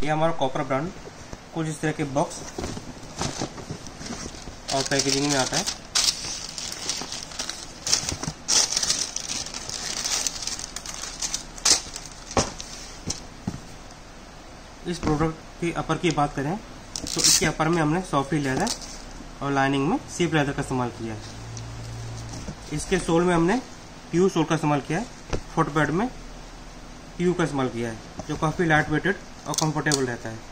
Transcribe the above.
ये हमारा copper brand कुछ इस तरह के बॉक्स और पैकेजिंग में आता है। इस प्रोडक्ट की अपर की बात करें तो इसके अपर में हमने सॉफ्टी लेदर और लाइनिंग में सीप लेदर का इस्तेमाल किया है। इसके सोल में हमने PU सोल का इस्तेमाल किया है। फुट पैड में PU का इस्तेमाल किया है जो काफ़ी लाइट वेटेड और कंफर्टेबल रहता है।